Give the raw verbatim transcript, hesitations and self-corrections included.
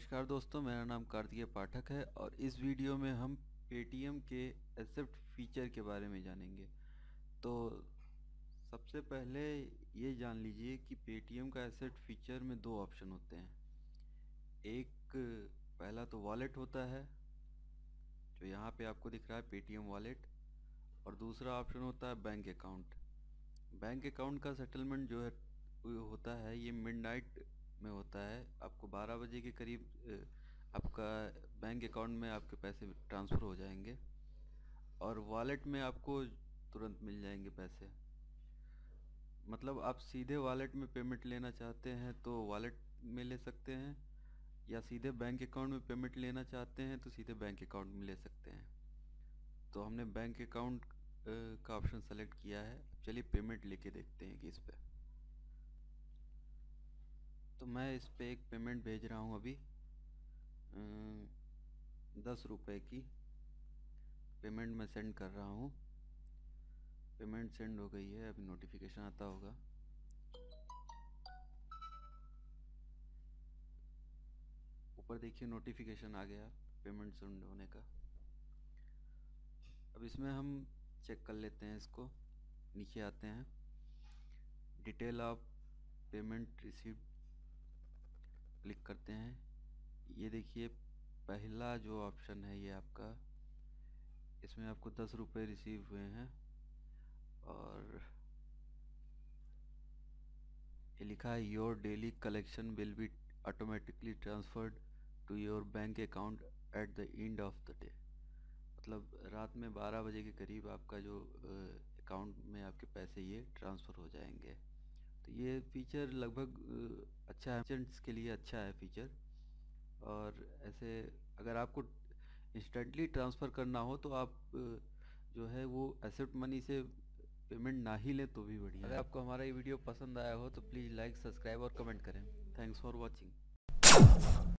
नमस्कार दोस्तों, मेरा नाम कार्तिकेय पाठक है और इस वीडियो में हम पेटीएम के एक्सेप्ट फीचर के बारे में जानेंगे। तो सबसे पहले ये जान लीजिए कि पेटीएम का एक्सेप्ट फीचर में दो ऑप्शन होते हैं। एक पहला तो वॉलेट होता है जो यहाँ पे आपको दिख रहा है, पेटीएम वॉलेट, और दूसरा ऑप्शन होता है बैंक अकाउंट। बैंक अकाउंट का सेटलमेंट जो है वो होता है, ये मिडनाइट में होता है। आपको बारह बजे के करीब आपका बैंक अकाउंट में आपके पैसे ट्रांसफ़र हो जाएंगे और वॉलेट में आपको तुरंत मिल जाएंगे पैसे। मतलब आप सीधे वॉलेट में पेमेंट लेना चाहते हैं तो वॉलेट में ले सकते हैं, या सीधे बैंक अकाउंट में पेमेंट लेना चाहते हैं तो सीधे बैंक अकाउंट में ले सकते हैं। तो हमने बैंक अकाउंट का ऑप्शन सेलेक्ट किया है। चलिए पेमेंट लेके देखते हैं कि इस पे। तो मैं इस पे एक पेमेंट भेज रहा हूँ अभी, दस रुपये की पेमेंट मैं सेंड कर रहा हूँ। पेमेंट सेंड हो गई है, अभी नोटिफिकेशन आता होगा। ऊपर देखिए नोटिफिकेशन आ गया पेमेंट सेंड होने का। अब इसमें हम चेक कर लेते हैं इसको। नीचे आते हैं, detail of payment received click करते हैं। ये देखिए पहला जो ऑप्शन है ये आपका, इसमें आपको दस रुपये रिसीव हुए हैं और ये लिखा है your daily collection will be automatically transferred to your bank account at the end of the day. मतलब रात में बारह बजे के करीब आपका जो अकाउंट में आपके पैसे ये ट्रांसफ़र हो जाएंगे। तो ये फीचर लगभग अच्छा है, एजेंट्स के लिए अच्छा है फीचर। और ऐसे अगर आपको इंस्टेंटली ट्रांसफ़र करना हो तो आप जो है वो एक्सेप्ट मनी से पेमेंट ना ही लें तो भी बढ़िया। अगर आपको हमारा ये वीडियो पसंद आया हो तो प्लीज़ लाइक, सब्सक्राइब और कमेंट करें। Thanks for watching.